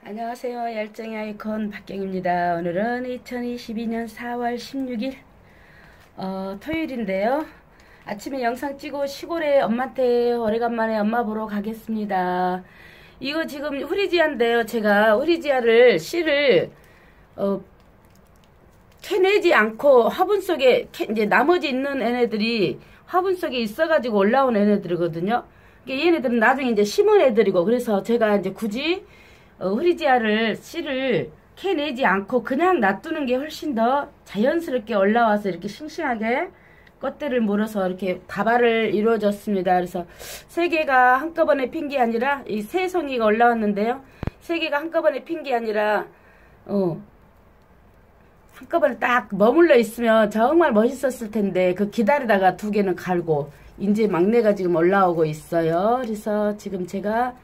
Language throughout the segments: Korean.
안녕하세요. 열정의 아이콘 박경입니다. 오늘은 2022년 4월 16일 토요일인데요. 아침에 영상 찍고 시골에 엄마한테 오래간만에 엄마 보러 가겠습니다. 이거 지금 후리지아인데요. 제가 후리지아를 씨를 캐내지 않고 화분 속에 이제 나머지 있는 애네들이 화분 속에 있어가지고 올라온 애네들이거든요. 얘네들은 나중에 이제 심은 애들이고, 그래서 제가 이제 굳이 후리지아를 씨를 캐내지 않고 그냥 놔두는 게 훨씬 더 자연스럽게 올라와서 이렇게 싱싱하게 꽃대를 물어서 이렇게 다발을 이루어졌습니다. 그래서 세 개가 한꺼번에 핀 게 아니라, 이 세 송이가 올라왔는데요. 세 개가 한꺼번에 핀 게 아니라 한꺼번에 딱 머물러 있으면 정말 멋있었을 텐데, 그 기다리다가 두 개는 갈고 이제 막내가 지금 올라오고 있어요. 그래서 지금 제가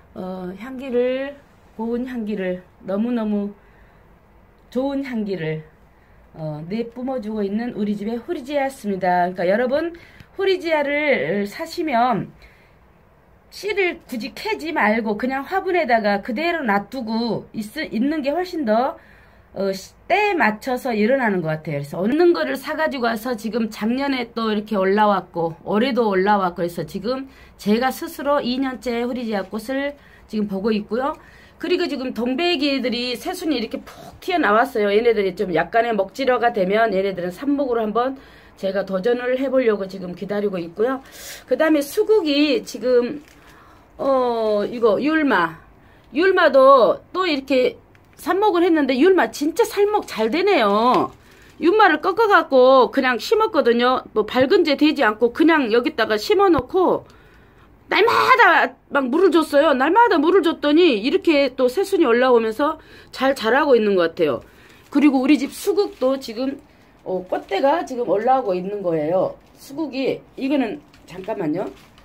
고운 향기를, 너무너무 좋은 향기를 내뿜어주고 있는 우리 집의 후리지아였습니다. 그러니까 여러분, 후리지아를 사시면 씨를 굳이 캐지 말고 그냥 화분에다가 그대로 놔두고 있는 게 훨씬 더 때에 맞춰서 일어나는 것 같아요. 그래서 얻는 거를 사가지고 와서 지금 작년에 또 이렇게 올라왔고 올해도 올라왔고, 그래서 지금 제가 스스로 2년째 후리지아 꽃을 지금 보고 있고요. 그리고 지금 동백이들이 새순이 이렇게 푹 튀어나왔어요. 얘네들이 좀 약간의 먹지러가 되면 얘네들은 삽목으로 한번 제가 도전을 해보려고 지금 기다리고 있고요. 그 다음에 수국이 지금 이거 율마도 또 이렇게 삽목을 했는데, 율마 진짜 살목 잘 되네요. 율마를 꺾어갖고 그냥 심었거든요. 뭐 밝은재 되지 않고 그냥 여기다가 심어놓고 날마다 막 물을 줬어요. 날마다 물을 줬더니 이렇게 또 새순이 올라오면서 잘 자라고 있는 것 같아요. 그리고 우리 집 수국도 지금 꽃대가 지금 올라오고 있는 거예요. 수국이, 이거는 잠깐만요.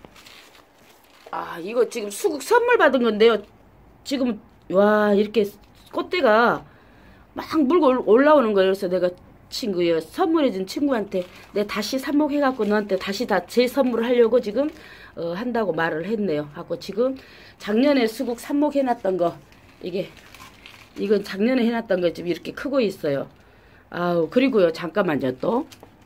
이거 지금 수국 선물 받은 건데요. 지금 와, 이렇게 꽃대가 막 물고 올라오는 거예요. 그래서 내가 선물해준 친구한테 내가 다시 삽목해갖고 너한테 다시 다 제 선물을 하려고 지금 한다고 말을 했네요. 하고 지금 작년에 수국 삽목해놨던 거, 이건 작년에 해놨던 거 지금 이렇게 크고 있어요. 그리고요, 잠깐만요. 또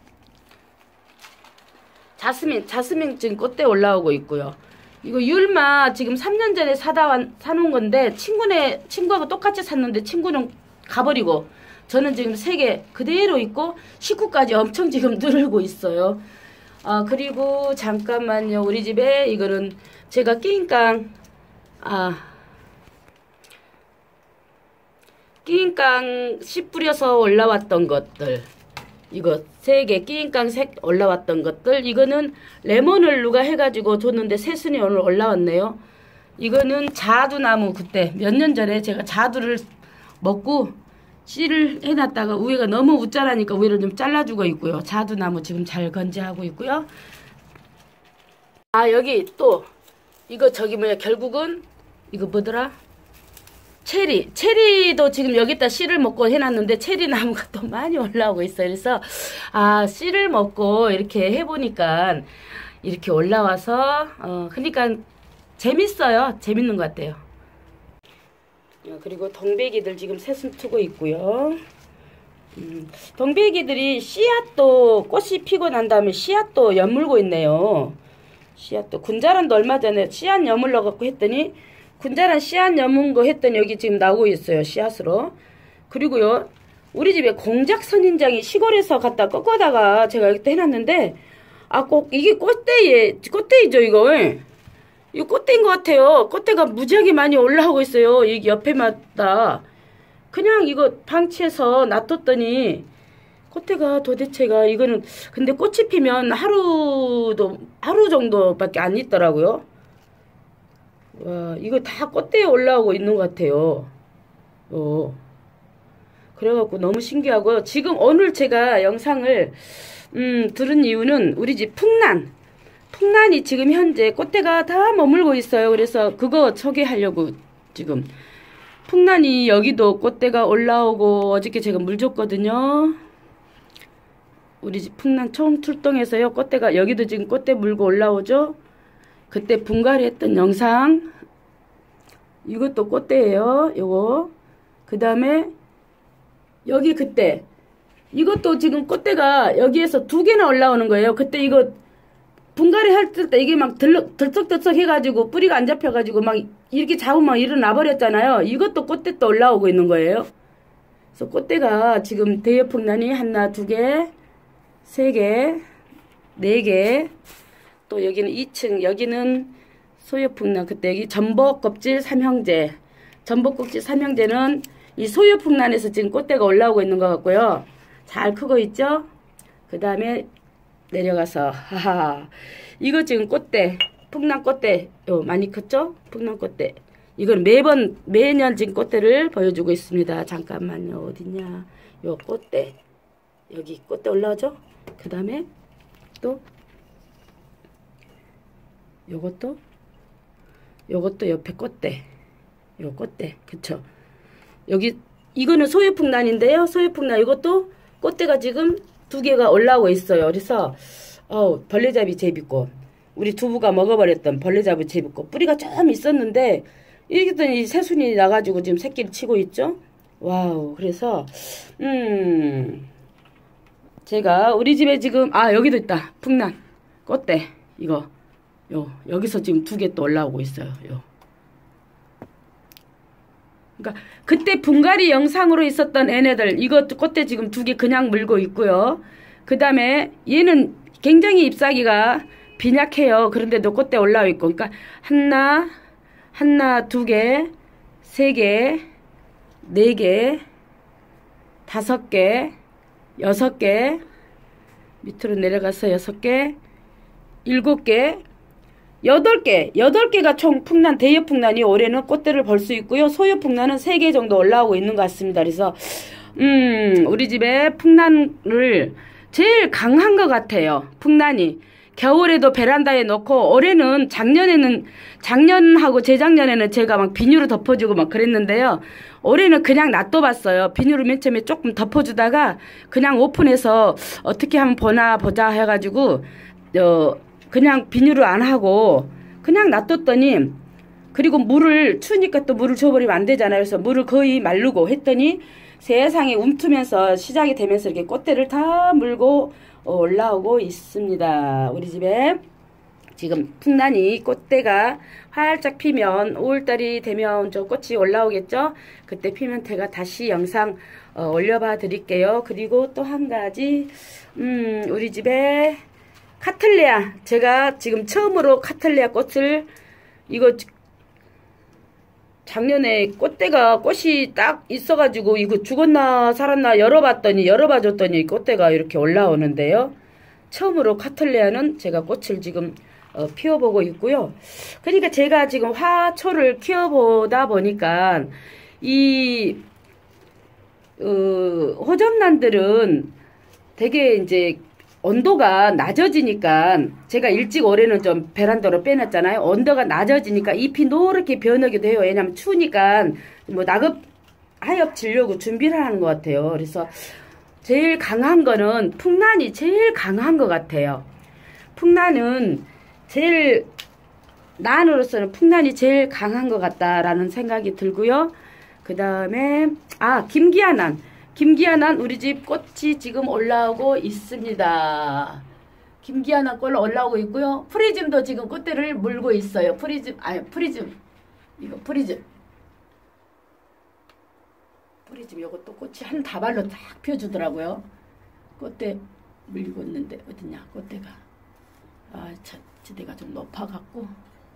자스민 지금 꽃대 올라오고 있고요. 이거 율마 지금 3년 전에 사놓은 건데, 친구하고 똑같이 샀는데 친구는 가버리고 저는 지금 3개 그대로 있고 식구까지 엄청 지금 늘고 있어요. 그리고 잠깐만요. 우리 집에 이거는 제가 끼잉깡 씨 뿌려서 올라왔던 것들, 이거 3개 끼잉깡 올라왔던 것들, 이거는 레몬을 누가 해가지고 줬는데 새순이 오늘 올라왔네요. 이거는 자두나무, 그때 몇 년 전에 제가 자두를 먹고 씨를 해놨다가 위에가 너무 웃자라니까 위를 좀 잘라주고 있고요. 자두나무 지금 잘 건재하고 있고요. 여기 또 이거 결국은 이거 뭐더라? 체리도 지금 여기다 씨를 먹고 해놨는데 체리 나무가 또 많이 올라오고 있어요. 그래서 씨를 먹고 이렇게 해보니까 이렇게 올라와서 그러니까 재밌어요. 재밌는 것 같아요. 그리고 동백이들 지금 새순 트고 있고요. 동백이들이 씨앗도, 꽃이 피고 난 다음에 씨앗도 여물고 있네요. 씨앗도, 군자란도 얼마 전에 씨앗 여물러 갖고 했더니, 군자란 씨앗 여문 거 했더니 여기 지금 나오고 있어요. 씨앗으로. 그리고요, 우리 집에 공작 선인장이 시골에서 갖다 꺾어다가 제가 여기다 해놨는데, 꼭 이게 꽃대이죠, 이거. 이거 꽃대인 것 같아요. 꽃대가 무지하게 많이 올라오고 있어요. 여기 옆에마다. 그냥 이거 방치해서 놔뒀더니 꽃대가 도대체가, 이거는 근데 꽃이 피면 하루 정도밖에 안 있더라고요. 와, 이거 다 꽃대에 올라오고 있는 것 같아요. 그래갖고 너무 신기하고요. 지금 오늘 제가 영상을 들은 이유는 우리 집 풍란이 지금 현재 꽃대가 다 머물고 있어요. 그래서 그거 소개하려고 지금. 풍란이 여기도 꽃대가 올라오고, 어저께 제가 물 줬거든요. 우리 집 풍란 처음 출동해서요. 꽃대가 여기도 지금 꽃대 물고 올라오죠. 그때 분갈이 했던 영상 이것도 꽃대예요. 요거. 그 다음에 여기 그때 이것도 지금 꽃대가 여기에서 2개나 올라오는 거예요. 그때 이거 분갈이 할 때 이게 막 들썩들썩 해가지고 뿌리가 안 잡혀가지고 막 이렇게 잡으면 막 일어나 버렸잖아요. 이것도 꽃대 또 올라오고 있는 거예요. 그래서 꽃대가 지금 대여풍란이 하나, 2개, 3개, 4개. 또 여기는 2층, 여기는 소유풍란. 그때 여기 전복껍질 3형제. 전복껍질 3형제는 이 소유풍란에서 지금 꽃대가 올라오고 있는 것 같고요. 잘 크고 있죠? 그 다음에 내려가서 하하 이거 지금 꽃대 풍란 꽃대 요 많이 컸죠? 풍란 꽃대 이건 매년 지금 꽃대를 보여주고 있습니다. 잠깐만요. 어딨냐 요 꽃대 여기 꽃대 올라오죠? 그 다음에 또 요것도 옆에 꽃대 요 꽃대 그쵸? 여기 이거는 소유풍란인데요. 소유풍란 이것도 꽃대가 지금 2개가 올라오고 있어요. 그래서 벌레잡이 재밌고 우리 두부가 먹어버렸던 벌레잡이 재밌고 뿌리가 좀 있었는데 이랬더니 새순이 나가지고 지금 새끼를 치고 있죠. 와우. 그래서 제가 우리 집에 지금 여기도 있다. 풍란 꽃대 이거 여기서 지금 2개 또 올라오고 있어요. 그러니까 그때 분갈이 영상으로 있었던 얘네들 이거 꽃대 지금 2개 그냥 물고 있고요. 그 다음에 얘는 굉장히 잎사귀가 빈약해요. 그런데도 꽃대 올라와 있고 그러니까 하나 2개 3개 4개 5개 6개 밑으로 내려가서 6개 7개 8개가 총 풍란, 대여풍란이 올해는 꽃대를 볼 수 있고요. 소여풍란은 3개 정도 올라오고 있는 것 같습니다. 그래서, 우리 집에 풍란을 제일 강한 것 같아요. 풍란이. 겨울에도 베란다에 놓고, 올해는 작년하고 재작년에는 제가 막 비닐로 덮어주고 막 그랬는데요. 올해는 그냥 놔둬봤어요. 비닐로 맨 처음에 조금 덮어주다가 그냥 오픈해서 어떻게 하면 보자 해가지고, 그냥 비닐을 안 하고 그냥 놔뒀더니 그리고 물을 추우니까 또 물을 줘버리면 안 되잖아요. 그래서 물을 거의 마르고 했더니 세상에 움트면서 시작이 되면서 이렇게 꽃대를 다 물고 올라오고 있습니다. 우리 집에 지금 풍란이 꽃대가 활짝 피면 5월달이 되면 저 꽃이 올라오겠죠. 그때 피면 제가 다시 영상 올려봐 드릴게요. 그리고 또 한 가지 우리 집에 카틀레아 제가 지금 처음으로 카틀레아 꽃을 이거 작년에 꽃이 딱 있어가지고 이거 죽었나 살았나 열어봐줬더니 꽃대가 이렇게 올라오는데요. 처음으로 카틀레아는 제가 꽃을 지금 피워보고 있고요. 그러니까 제가 지금 화초를 키워보다 보니까 이 호접란들은 되게 이제 온도가 낮아지니까 제가 일찍 올해는 좀 베란다로 빼놨잖아요. 온도가 낮아지니까 잎이 노랗게 변하기도 해요. 왜냐면 추우니까 뭐 하엽 지려고 준비를 하는 것 같아요. 그래서 제일 강한 거는 풍란이 제일 강한 것 같아요. 풍란은 난으로서는 풍란이 제일 강한 것 같다라는 생각이 들고요. 그 다음에 김기아난 우리 집 꽃이 지금 올라오고 있습니다. 김기아난 꽃 올라오고 있고요. 프리즘도 지금 꽃대를 물고 있어요. 프리즘 요것도 꽃이 한 다발로 딱 펴주더라고요. 꽃대 물고 있는데 어딨냐 꽃대가 지대가 좀 높아갖고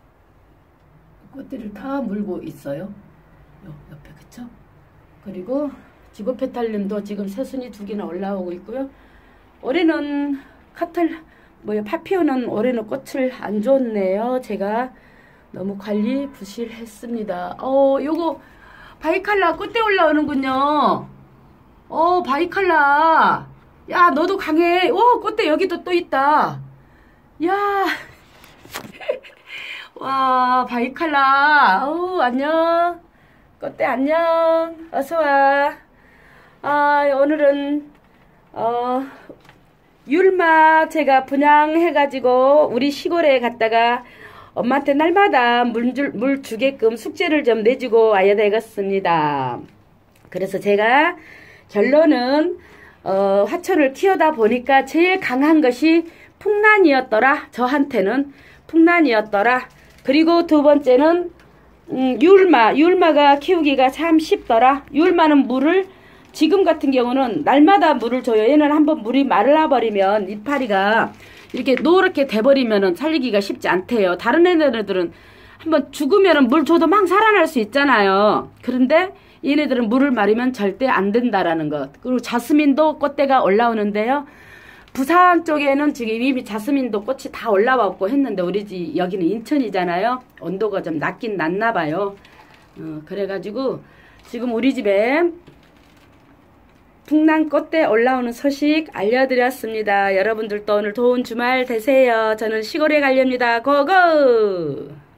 꽃대를 다 물고 있어요. 요 옆에 그쵸? 그리고 지구페탈륨도 지금 새순이 2개나 올라오고 있고요. 올해는 파피오는 올해는 꽃을 안 줬네요. 제가 너무 관리 부실했습니다. 요거 바이칼라 꽃대 올라오는군요. 바이칼라. 야, 너도 강해. 꽃대 여기도 또 있다. 야. 와, 바이칼라. 안녕. 꽃대 안녕. 어서와. 오늘은 율마 제가 분양해가지고 우리 시골에 갔다가 엄마한테 날마다 물 주게끔 숙제를 좀 내주고 와야 되겠습니다. 그래서 제가 결론은 화초를 키우다 보니까 제일 강한 것이 풍란이었더라. 저한테는 풍란이었더라. 그리고 두 번째는 유울마가 키우기가 참 쉽더라. 유울마는 물을 지금 같은 경우는 날마다 물을 줘요. 얘는 한번 물이 말라버리면 이파리가 이렇게 노랗게 돼버리면은 살리기가 쉽지 않대요. 다른 애들은 한번 죽으면은 물 줘도 막 살아날 수 있잖아요. 그런데 얘네들은 물을 마르면 절대 안 된다라는 것. 그리고 자스민도 꽃대가 올라오는데요. 부산 쪽에는 지금 이미 자스민도 꽃이 다 올라왔고 했는데 우리 여기는 인천이잖아요. 온도가 좀 낮긴 낮나 봐요. 그래가지고 지금 우리 집에 풍란 꽃대 올라오는 소식 알려드렸습니다. 여러분들도 오늘 좋은 주말 되세요. 저는 시골에 가렵니다. 고고!